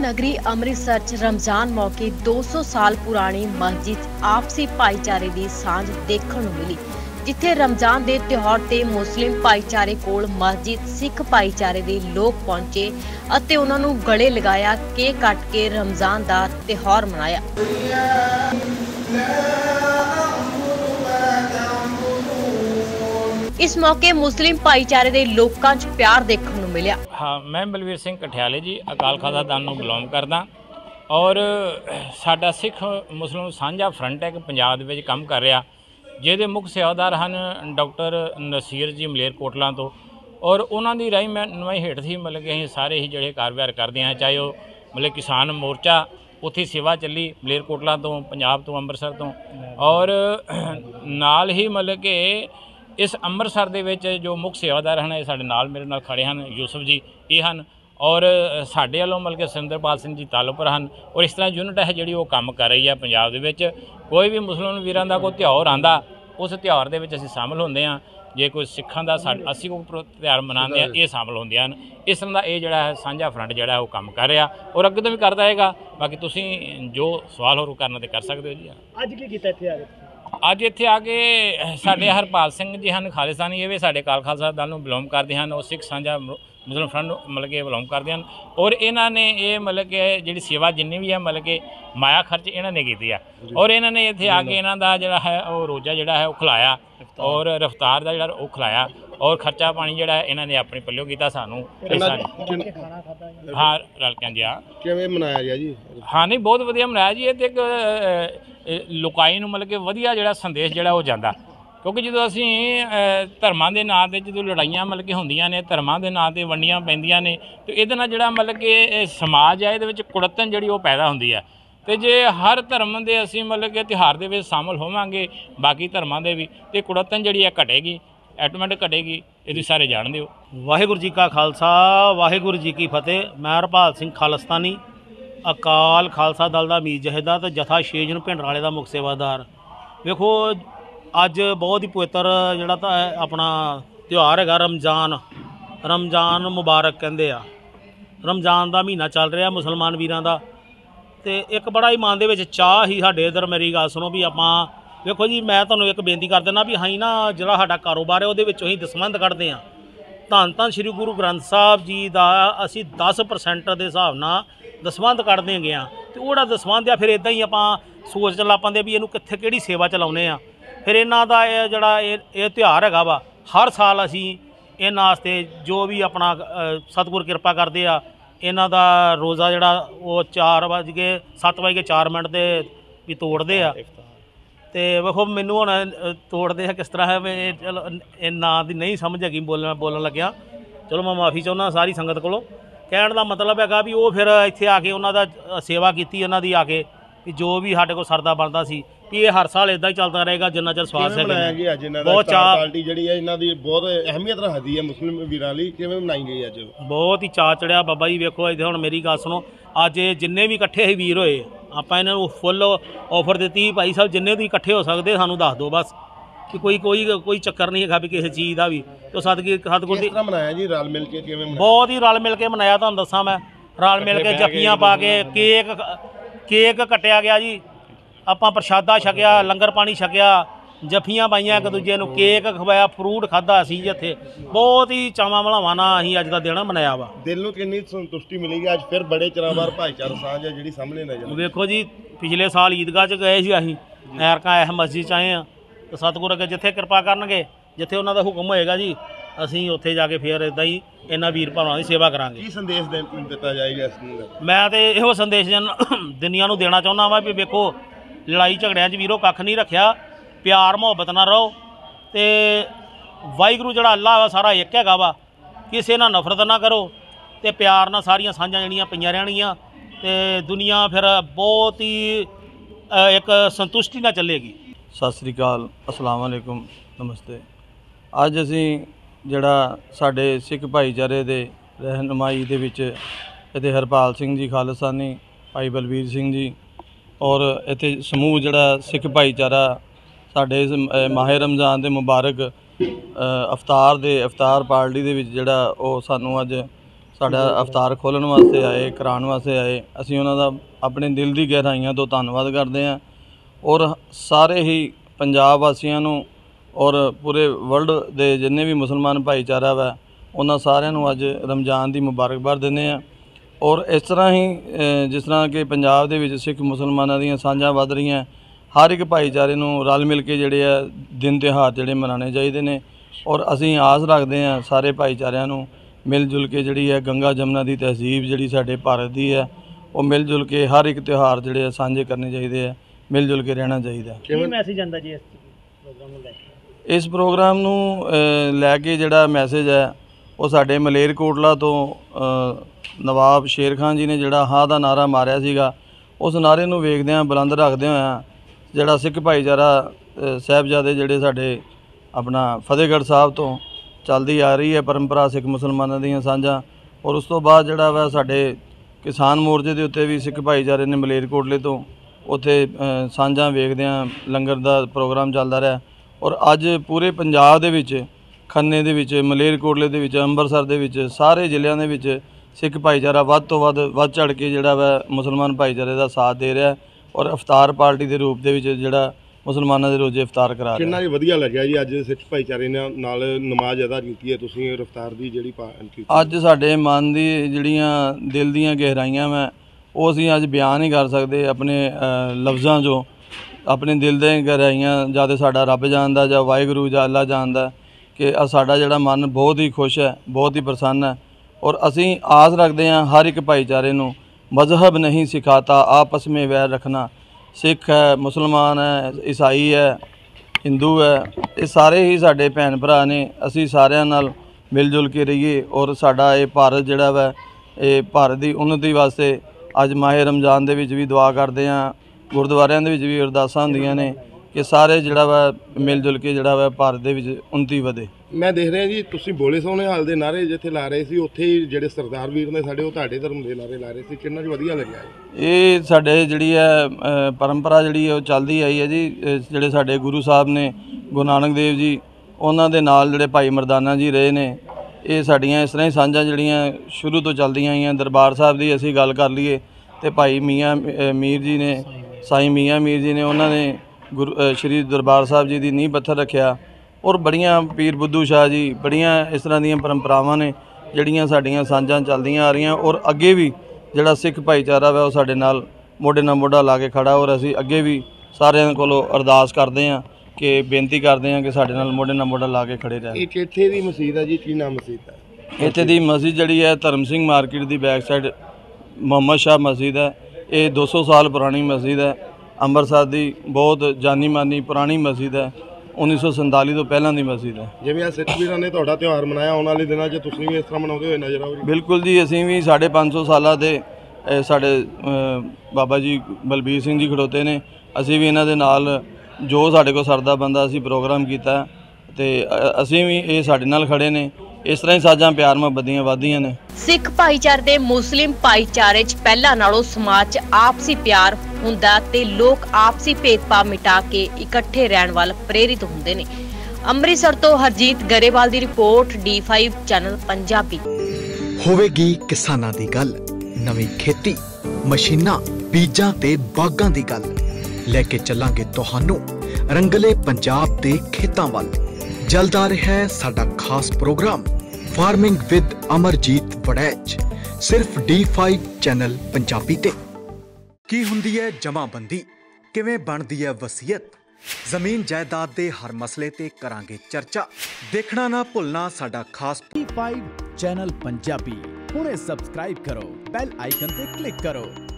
नगरी अमृतसर च रमजान मौके 200 साल पुरानी मस्जिद आपसी भाईचारे की सांझ देखने को मिली, जिथे रमजान के त्योहार ते मुस्लिम भाईचारे कोल मस्जिद सिख भाईचारे के लोग पहुंचे अते उन्हां नूं गले लगाया, केक कट के रमजान का त्योहार मनाया। इस मौके मुस्लिम भाईचारे के लोगों च प्यार देखने को मिला। हाँ, मैं बलवीर सिंह कठियाले जी अकाल खालसा दल नूं बिलोंग करदा और साडा सिख मुस्लिम सांझा फ्रंट है कि पंजाब दे विच काम कर रहा, जिहदे मुख सेवादार हैं डॉक्टर नसीर जी मलेरकोटला तो, और उन्हां दी रहनुमाई हेठ ही मतलब कि असीं सारे ही जिहड़े कारवार करते हैं, चाहे वो मतलब किसान मोर्चा उत्थे सेवा चली मलेरकोटला तो, पंजाब तो, अमृतसर तो, और नाल ही मतलब कि इस अमृतसर दे विच जो मुख सेवादार हैं ये साडे नाल मेरे नाल खड़े हैं, यूसुफ जी ये हैं, और साडे वालों मतलब कि सुरिंदरपाल सिंह जी तालुपर हैं, और इस तरह यूनिट है जी वो काम कर रही है पंजाब दे विच। कोई भी मुस्लिम वीरां दा कोई त्यौहार आंदा उस त्यौहार दे विच असीं शामिल होंदे हां, जे कोई सिखां दा असीं कोई त्यौहार मनाते हैं ये शामिल होंदे हैं। इस तरह का ये जिहड़ा है सांझा फ्रंट जिहड़ा वो काम कर रहा और अगे तो भी करता रहेगा। बाकी तुसीं जो सवाल होर करना तो कर सकते हो जी। अज की कीता इत्थे आके? अज इत्थे आके साडे हरपाल सिंह जी हैं खालिस्तानी, ये भी साडे अकाल खालसा दल नूं बिलोंग करते हैं, और सिख सांझा मुस्लिम फ्रंट मतलब कि बिलोंग करते हैं, और इन्हां ने ये मतलब कि जिहड़ी सेवा जिन्नी भी है मतलब कि माया खर्च इन्हां ने कीती है, और इन्हां ने इत्थे आके इन्हां दा जिहड़ा है वो रोज़ा जिहड़ा है वो खिलाया और रफ्तार का जिहड़ा वो खिलाया, और खर्चा पानी जिहड़ा है इन्हां ने अपने पल्लियों कीता सानूं। हाँ रल के जी। हाँ किवें मनाया गया जी? हाँ नहीं बहुत वधिया मनाया जी। ये तो एक लोकाई नूं मतलब कि वधिया जिहड़ा संदेश जिहड़ा वो जांदा, क्योंकि जो असीं धर्मां दे नां ते जो लड़ाइयां मतलब कि होंदियां ने, धर्मां दे नां ते वंडियां पैंदियां ने, तो इहदे नाल जिहड़ा मतलब कि समाज है इहदे विच कुड़तन जिहड़ी वो पैदा हुंदी है, तो जे हर धर्म दे असीं मतलब कि त्यौहार दे विच शामिल होवांगे बाकी धर्मां दे भी, ते कुड़तन जिहड़ी है घटेगी, ऐटोमैटिक घटेगी, इहदी सारे जाणदे हो। वाहिगुरू जी का खालसा वाहिगुरू जी की फतेह। मैं हरपाल सिंह खालिस्तानी अकाल खालसा दल का अमीर जहेदा तो जथा 6 जून भिंडराले का मुख सेवादार। वेखो अज बहुत ही पवित्र जिहड़ा तां अपना त्यौहार है रमजान। रमजान मुबारक कहंदे आ। रमजान का महीना चल रहा मुसलमान वीरां दा, ते एक बड़ा ही मन दे विच चाह ही साडे इधर। मेरी गल सुनो भी आपां वेखो जी, मैं तुहानूं एक बेनती कर देना भी असीं ना जिहड़ा साडा कारोबार है उहदे विचों ही दसवंध कढदे आ। धन धन श्री गुरु ग्रंथ साहब जी का असीं 10% के हिसाब नाल दसवंध कढदे गए आ, तो वो जिहड़ा दसवंध आ फिर इदां ही आपां सोच ला पांदे भी इहनूं कित्थे किहड़ी सेवा चलाउने आ। फिर इन्हां दा जिहड़ा ये त्यौहार हैगा वा हर साल असीं इन्हां वास्ते जो भी अपना सतगुर किरपा करदे आ, इन्हां दा रोज़ा जिहड़ा वो 7:04 ते भी तोड़दे आ। तो वेखो मैनू हुण तोड़ते हैं किस तरह है, चलो ना दी नहीं समझ हैगी बोलन लग्या। चलो मैं माफ़ी चाहुंदा सारी संगत कोलों। कहण दा मतलब हैगा भी वो फिर इत्थे आके उन्हां दा सेवा कीती उन्हां दी आके भी जो भी साडे कोल सरदा बनदा सी भी ये हर साल इदां ही चलदा रहेगा जिन्ना चਿਰ स्वास है। बहुत चाह पार्टी जिहड़ी है इन्हां दी बहुत अहमियत रखदी है मुस्लिम वीरां लई, किवें मनाई गई अज? बहुत ही चाह चढ़िया बाबा जी। वेखो इत्थे हुण मेरी गल सुनो, अज जिन्ने भी इकट्ठे ही वीर होए आपां इन्हां नूं फुल ऑफर दित्ती, भाई साहब जिन्ने भी इकट्ठे हो सकदे सानूं दस दो बस, कि कोई चक्कर नहीं है भी किसी चीज़ का भी। तो सतगुर दी मनाया जी रल मिल के? किवें बहुत ही रल मिल के मनाया, तुहानूं दस्सां मैं। रल मिल के जफ्फियां पा के केक कट्टिया गया जी, आपां प्रशादा छकिया, लंगर पानी छकिया, जफ्फियां पाइयां एक दूजे नूं, केक खवाया, फ्रूट खादा असीं जिथे। बहुत ही चावां भलावां नाल असीं अज दा दिन मनाया वा। दिल नूं किन्नी संतुष्टि मिलेगी अज फिर बड़े चिरां बार भाईचारा सांझ है जिहड़ी सामने नज़र? देखो जी पिछले साल ईदगाह च गए सी असीं, ऐरकां इस मस्जिद च आए हैं, तो सतगुर अगे जिथे कृपा करनगे, जिथे उन्हां दा हुक्म होएगा जी, असीं उत्थे जाके फिर इदां ही इन्हां वीर भरावां दी सेवा करांगे। की संदेश दित्ता जाएगा इस नूं? मैं तो इहो संदेश दुनिया नूं देना चाहुंदा वां भी वेखो लड़ाई झगड़ियां च वीरो कख नहीं रखिया, प्यार मुहब्बत नाल रहो, ते वाहिगुरू जिहड़ा अल्लाह वा सारा एक हैगा वा, किसे नाल नफरत ना करो, ते प्यार नाल सारियां सांझां जिहड़ियां पईयां रहणगीआं, ते दुनिया फिर बहुत ही एक संतुष्टि नाल चलेगी। सत श्री अकाल, अस्सलाम वालेकुम, नमस्ते। अज असीं जिहड़ा साडे सिख भाईचारे दे रहनुमाई दे विच इत्थे हरपाल सिंह जी खालिस्तानी, भाई बलवीर सिंह जी और इत्थे समूह जिहड़ा सिख भाईचारा साडे इस माहे रमज़ान दे मुबारक अवतार पार्टी दे विच जिहड़ा ओह सानूं अज ਸਾਡਾ ਅਵਤਾਰ ਖੋਲ੍ਹਣ ਵਾਸਤੇ ਆਏ, ਕਰਾਉਣ ਵਾਸਤੇ ਆਏ। ਅਸੀਂ ਉਹਨਾਂ ਦਾ ਆਪਣੇ ਦਿਲ ਦੀ ਗਹਿਰਾਈਆਂ ਤੋਂ ਧੰਨਵਾਦ ਕਰਦੇ ਹਾਂ ਔਰ ਸਾਰੇ ਹੀ ਪੰਜਾਬ ਵਾਸੀਆਂ ਨੂੰ ਔਰ ਪੂਰੇ ਵਰਲਡ ਦੇ ਜਿੰਨੇ ਵੀ ਮੁਸਲਮਾਨ ਭਾਈਚਾਰਾ ਵਾ ਉਹਨਾਂ ਸਾਰਿਆਂ ਨੂੰ ਅੱਜ ਰਮਜ਼ਾਨ ਦੀ ਮੁਬਾਰਕਬਾਦ ਦਿੰਦੇ ਹਾਂ। ਔਰ ਇਸ ਤਰ੍ਹਾਂ ਹੀ ਜਿਸ ਤਰ੍ਹਾਂ ਕਿ ਪੰਜਾਬ ਦੇ ਵਿੱਚ ਸਿੱਖ ਮੁਸਲਮਾਨਾਂ ਦੀਆਂ ਸਾਂਝਾਂ ਵੱਧ ਰਹੀਆਂ, ਹਰ ਇੱਕ ਭਾਈਚਾਰੇ ਨੂੰ ਰਲ ਮਿਲ ਕੇ ਜਿਹੜੇ ਆ ਦਿਨ ਤਿਉਹਾਰ ਜਿਹੜੇ ਮਨਾਉਣੇ ਚਾਹੀਦੇ ਨੇ। ਔਰ ਅਸੀਂ ਆਸ ਰੱਖਦੇ ਹਾਂ ਸਾਰੇ ਭਾਈਚਾਰਿਆਂ ਨੂੰ ਮਿਲ ਜੁਲ ਕੇ ਜਿਹੜੀ ਹੈ ਗੰਗਾ ਜਮਨਾ ਦੀ ਤਹਿਜ਼ੀਬ ਜਿਹੜੀ ਸਾਡੇ ਭਾਰਤ ਦੀ ਹੈ ਉਹ ਮਿਲ ਜੁਲ ਕੇ ਹਰ ਇੱਕ ਤਿਉਹਾਰ ਜਿਹੜੇ ਆ ਸਾਂਝੇ ਕਰਨੇ ਚਾਹੀਦੇ ਆ, ਮਿਲ ਜੁਲ ਕੇ ਰਹਿਣਾ ਚਾਹੀਦਾ। ਕੀ ਮੈਸੇਜ ਆਂਦਾ ਜੀ ਇਸ ਪ੍ਰੋਗਰਾਮ ਨੂੰ ਲੈ ਕੇ? ਇਸ ਪ੍ਰੋਗਰਾਮ ਨੂੰ ਲੈ ਕੇ ਜਿਹੜਾ ਮੈਸੇਜ ਹੈ ਉਹ ਸਾਡੇ ਮਲੇਰਕੋਟਲਾ ਤੋਂ ਨਵਾਬ ਸ਼ੇਰ ਖਾਨ ਜੀ ਨੇ ਜਿਹੜਾ ਹਾਂ ਦਾ ਨਾਰਾ ਮਾਰਿਆ ਸੀਗਾ, ਉਸ ਨਾਰੇ ਨੂੰ ਵੇਖਦਿਆਂ ਬੁਲੰਦ ਰੱਖਦੇ ਹੋਇਆਂ ਜਿਹੜਾ ਸਿੱਖ ਭਾਈਚਾਰਾ ਸਾਹਿਬਜ਼ਾਦੇ ਜਿਹੜੇ ਸਾਡੇ ਆਪਣਾ ਫਤਿਹਗੜ੍ਹ ਸਾਹਿਬ ਤੋਂ ਚੱਲਦੀ ਆ ਰਹੀ ਹੈ ਪਰੰਪਰਾ ਸਿੱਖ ਮੁਸਲਮਾਨਾਂ ਦੀਆਂ ਸਾਂਝਾਂ, ਔਰ ਉਸ ਤੋਂ ਬਾਅਦ ਜਿਹੜਾ ਵਾ ਸਾਡੇ ਕਿਸਾਨ ਮੋਰਚੇ ਦੇ ਉੱਤੇ ਵੀ ਸਿੱਖ ਭਾਈਚਾਰੇ ਨੇ ਮਲੇਰਕੋਟਲੇ ਤੋਂ ਉੱਥੇ ਸਾਂਝਾਂ ਵੇਖਦਿਆਂ ਲੰਗਰ ਦਾ ਪ੍ਰੋਗਰਾਮ ਚੱਲਦਾ ਰਿਹਾ। ਔਰ ਅੱਜ ਪੂਰੇ ਪੰਜਾਬ ਦੇ ਵਿੱਚ ਖੰਨੇ ਦੇ ਵਿੱਚ, ਮਲੇਰਕੋਟਲੇ ਦੇ ਵਿੱਚ, ਅੰਮ੍ਰਿਤਸਰ ਦੇ ਵਿੱਚ, ਸਾਰੇ ਜ਼ਿਲ੍ਹਿਆਂ ਦੇ ਵਿੱਚ ਸਿੱਖ ਭਾਈਚਾਰਾ ਵੱਧ ਤੋਂ ਵੱਧ ਚੜ੍ਹ ਕੇ ਜਿਹੜਾ ਵਾ ਮੁਸਲਮਾਨ ਭਾਈਚਾਰੇ ਦਾ ਸਾਥ ਦੇ ਰਿਹਾ ਔਰ ਇਫਤਾਰ ਪਾਰਟੀ ਦੇ ਰੂਪ ਦੇ ਵਿੱਚ ਜਿਹੜਾ ਮੁਸਲਮਾਨਾਂ ਦੇ ਰੋਜ਼ੇ ਇਫਤਾਰ ਕਰਾ ਰਿਹਾ। ਕਿੰਨਾ ਹੀ ਵਧੀਆ ਲੱਗਿਆ ਜੀ ਅੱਜ ਸਿੱਖ ਭਾਈਚਾਰੇ ਨਾਲ ਨਮਾਜ਼ ਅਦਾ ਕੀਤੀ ਹੈ ਤੁਸੀਂ ਇਫਤਾਰ ਦੀ ਜਿਹੜੀ ਕੀਤੀ? ਅੱਜ ਸਾਡੇ ਮਨ ਦੀ ਜਿਹੜੀਆਂ ਦਿਲ ਦੀਆਂ ਗਹਿਰਾਈਆਂ ਵਾ ਉਹ ਅਸੀਂ ਅੱਜ ਬਿਆਨ ਨਹੀਂ ਕਰ ਸਕਦੇ ਆਪਣੇ ਲਫ਼ਜ਼ਾਂ 'ਚੋਂ। ਆਪਣੇ ਦਿਲ ਦੀਆਂ ਗਹਿਰਾਈਆਂ ਜਾਂ ਤਾਂ ਸਾਡਾ ਰੱਬ ਜਾਣਦਾ ਜਾਂ ਵਾਹਿਗੁਰੂ ਜਾਂ ਅੱਲਾ ਜਾਣਦਾ ਕਿ ਸਾਡਾ ਜਿਹੜਾ ਮਨ ਬਹੁਤ ਹੀ ਖੁਸ਼ ਹੈ, ਬਹੁਤ ਹੀ ਪ੍ਰਸੰਨ ਹੈ। ਔਰ ਅਸੀਂ ਆਸ ਰੱਖਦੇ ਹਾਂ ਹਰ ਇੱਕ ਭਾਈਚਾਰੇ ਨੂੰ, ਮਜ਼ਹਬ ਨਹੀਂ ਸਿਖਾਤਾ ਆਪਸ ਮੇਂ ਵੈਰ ਰੱਖਣਾ। ਸਿੱਖ ਹੈ, ਮੁਸਲਮਾਨ ਹੈ, ਈਸਾਈ ਹੈ, ਹਿੰਦੂ ਹੈ, ਇਹ ਸਾਰੇ ਹੀ ਸਾਡੇ ਭੈਣ ਭਰਾ ਨੇ। ਅਸੀਂ ਸਾਰਿਆਂ ਨਾਲ ਮਿਲ ਜੁਲ ਕੇ ਰਹੀਏ ਔਰ ਸਾਡਾ ਇਹ ਭਾਰਤ ਜਿਹੜਾ ਵਾ ਇਹ ਭਾਰਤ ਦੀ ਉન્નਤੀ ਵਾਸਤੇ ਅੱਜ ਮਾਹਿਰ ਰਮਜ਼ਾਨ ਦੇ ਵਿੱਚ ਵੀ ਦੁਆ ਕਰਦੇ ਹਾਂ। ਗੁਰਦੁਆਰਿਆਂ ਦੇ ਵਿੱਚ ਵੀ ਅਰਦਾਸਾਂ ਹੁੰਦੀਆਂ ਨੇ ਕਿ ਸਾਰੇ ਜਿਹੜਾ ਵਾ ਮਿਲ ਜੁਲ ਕੇ ਜਿਹੜਾ ਵਾ ਭਾਰਤ ਦੇ ਵਿੱਚ ਉન્નਤੀ ਵਧੇ। ਮੈਂ ਦੇਖ ਰਿਹਾ ਜੀ ਤੁਸੀਂ ਬੋਲੇ ਸੋਹਣੇ ਹਾਲ ਦੇ ਨਾਰੇ ਜਿੱਥੇ ਲਾ ਰਹੇ ਸੀ ਉੱਥੇ ਹੀ ਜਿਹੜੇ ਸਰਦਾਰ ਵੀਰ ਨੇ ਸਾਡੇ ਉਹ ਤੁਹਾਡੇ ਧਰਮ ਦੇ ਨਾਰੇ ਲਾ ਰਹੇ ਸੀ, ਕਿੰਨਾ ਵਧੀਆ ਲੱਗਿਆ ਜੀ। ਇਹ ਸਾਡੇ ਜਿਹੜੀ ਹੈ ਪਰੰਪਰਾ ਜਿਹੜੀ ਹੈ ਉਹ ਚੱਲਦੀ ਆਈ ਹੈ ਜੀ। ਜਿਹੜੇ ਸਾਡੇ ਗੁਰੂ ਸਾਹਿਬ ਨੇ ਗੁਰੂ ਨਾਨਕ ਦੇਵ ਜੀ, ਉਹਨਾਂ ਦੇ ਨਾਲ ਜਿਹੜੇ ਭਾਈ ਮਰਦਾਨਾ ਜੀ ਰਹੇ ਨੇ, ਇਹ ਸਾਡੀਆਂ ਇਸ ਤਰ੍ਹਾਂ ਹੀ ਸਾਂਝਾਂ ਜਿਹੜੀਆਂ ਸ਼ੁਰੂ ਤੋਂ ਚੱਲਦੀਆਂ ਆਈਆਂ। ਦਰਬਾਰ ਸਾਹਿਬ ਦੀ ਅਸੀਂ ਗੱਲ ਕਰ ਲਈਏ ਤਾਂ ਭਾਈ ਮੀਆਂ ਮੀਰ ਜੀ ਨੇ, ਸਾਈਂ ਮੀਆਂ ਮੀਰ ਜੀ ਨੇ, ਉਹਨਾਂ ਨੇ ਸ਼੍ਰੀ ਦਰਬਾਰ ਸਾਹਿਬ ਜੀ ਦੀ ਨੀਂਹ ਪੱਥਰ ਰੱਖਿਆ। ਔਰ ਬੜੀਆਂ ਪੀਰ ਬੁੱਧੂ ਸ਼ਾਹ ਜੀ, ਬੜੀਆਂ ਇਸ ਤਰ੍ਹਾਂ ਦੀਆਂ ਪਰੰਪਰਾਵਾਂ ਨੇ ਜਿਹੜੀਆਂ ਸਾਡੀਆਂ ਸਾਂਝਾਂ ਚੱਲਦੀਆਂ ਆ ਰਹੀਆਂ। ਔਰ ਅੱਗੇ ਵੀ ਜਿਹੜਾ ਸਿੱਖ ਭਾਈਚਾਰਾ ਵਾ ਉਹ ਸਾਡੇ ਨਾਲ ਮੋਢੇ ਨਾਲ ਮੋਢਾ ਲਾ ਕੇ ਖੜਾ। ਔਰ ਅਸੀਂ ਅੱਗੇ ਵੀ ਸਾਰਿਆਂ ਕੋਲੋਂ ਅਰਦਾਸ ਕਰਦੇ ਹਾਂ ਕਿ ਬੇਨਤੀ ਕਰਦੇ ਹਾਂ ਕਿ ਸਾਡੇ ਨਾਲ ਮੋਢੇ ਨਾਲ ਮੋਢਾ ਲਾ ਕੇ ਖੜੇ ਰਹਿਣ। ਇਹ ਕਿੱਥੇ ਦੀ ਮਸਜਿਦ ਹੈ ਜੀ, ਕੀ ਨਾਮ ਮਸਜਿਦ ਹੈ? ਇੱਥੇ ਦੀ ਮਸਜਿਦ ਜਿਹੜੀ ਹੈ ਧਰਮ ਸਿੰਘ ਮਾਰਕੀਟ ਦੀ ਬੈਕ ਸਾਈਡ ਮੁਹੰਮਦ ਸ਼ਾਹ ਮਸਜਿਦ ਹੈ। ਇਹ 200 ਸਾਲ ਪੁਰਾਣੀ ਮਸਜਿਦ ਹੈ। ਅੰਮ੍ਰਿਤਸਰ ਦੀ ਬਹੁਤ ਜਾਨੀ ਮਾਨੀ ਪੁਰਾਣੀ ਮਸਜਿਦ ਹੈ। 1947 ਤੋਂ ਪਹਿਲਾਂ ਦੀ ਮਸਜਿਦ ਹੈ। ਜਿਵੇਂ ਆ ਸਿੱਖ ਵੀਰਾਂ ਨੇ ਤੁਹਾਡਾ ਤਿਉਹਾਰ ਮਨਾਇਆ, ਆਉਣ ਵਾਲੇ ਦਿਨਾਂ 'ਚ ਤੁਸੀਂ ਵੀ ਇਸ ਤਰ੍ਹਾਂ ਮਨਾਉਂਦੇ ਹੋਏ ਨਜ਼ਰ ਆਓ ਜੀ? ਬਿਲਕੁਲ ਜੀ, ਅਸੀਂ ਵੀ 550 ਸਾਲਾਂ ਦੇ ਸਾਡੇ ਬਾਬਾ ਜੀ ਬਲਬੀਰ ਸਿੰਘ ਜੀ ਖੜੋਤੇ ਨੇ। ਅਸੀਂ ਵੀ ਇਹਨਾਂ ਦੇ ਨਾਲ ਜੋ ਸਾਡੇ ਕੋਲ ਸਰਦਾ ਬੰਦਾ ਅਸੀਂ ਪ੍ਰੋਗਰਾਮ ਕੀਤਾ ਤੇ ਅਸੀਂ ਵੀ ਇਹ ਸਾਡੇ ਨਾਲ ਖੜੇ ਨੇ। ਇਸ ਤਰ੍ਹਾਂ ਹੀ ਸਾਂਝਾਂ ਪਿਆਰ ਮੁਹੱਬਤ ਦੀਆਂ ਵਧਦੀਆਂ ਨੇ। ਸਿੱਖ ਭਾਈਚਾਰੇ ਦੇ ਮੁਸਲਿਮ ਭਾਈਚਾਰੇ 'ਚ ਪਹਿਲਾਂ ਨਾਲੋਂ ਸਮਾਜ 'ਚ ਆਪਸੀ ਪਿਆਰ ਹੁੰਦਾ ਤੇ ਲੋਕ ਆਪਸੀ ਭੇਦਭਾਵ ਮਿਟਾ ਕੇ ਇਕੱਠੇ ਰਹਿਣ ਵੱਲ ਪ੍ਰੇਰਿਤ ਹੁੰਦੇ ਨੇ। ਅੰਮ੍ਰਿਤਸਰ ਤੋਂ ਹਰਜੀਤ ਗਰੇਵਾਲ ਦੀ ਰਿਪੋਰਟ, D5 ਚੈਨਲ ਪੰਜਾਬੀ। ਹੋਵੇਗੀ ਕਿਸਾਨਾਂ ਦੀ ਗੱਲ, ਨਵੀਂ ਖੇਤੀ, ਮਸ਼ੀਨਾਂ, ਬੀਜਾਂ ਤੇ ਬਾਗਾਂ ਦੀ ਗੱਲ ਲੈ ਕੇ ਚੱਲਾਂਗੇ ਤੁਹਾਨੂੰ ਰੰਗਲੇ ਪੰਜਾਬ ਦੇ ਖੇਤਾਂ ਵੱਲ। ਜਲਦ ਆ ਰਿਹਾ ਹੈ ਸਾਡਾ ਖਾਸ programme farming with Amarjeet Warraich, ਸਿਰਫ D5 ਚੈਨਲ ਪੰਜਾਬੀ ਤੇ। ਕੀ ਹੁੰਦੀ ਹੈ ਜਮਾਬੰਦੀ, ਕਿਵੇਂ ਬਣਦੀ ਹੈ ਵਸੀਅਤ, ਜ਼ਮੀਨ ਜਾਇਦਾਦ ਦੇ ਹਰ ਮਸਲੇ ਤੇ ਕਰਾਂਗੇ ਚਰਚਾ। ਦੇਖਣਾ ਨਾ ਭੁੱਲਣਾ ਸਾਡਾ ਖਾਸ D5 ਚੈਨਲ ਪੰਜਾਬੀ। ਹੁਣੇ ਸਬਸਕ੍ਰਾਈਬ ਕਰੋ, ਬੈਲ ਆਈਕਨ ਤੇ ਕਲਿੱਕ ਕਰੋ।